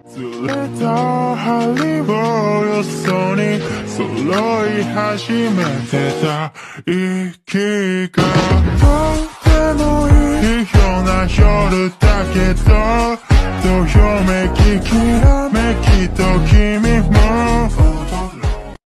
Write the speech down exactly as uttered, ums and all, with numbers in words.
ずれた針をよそに揃い始めてた息がとてもいいような夜だけどどよめききらめきと君も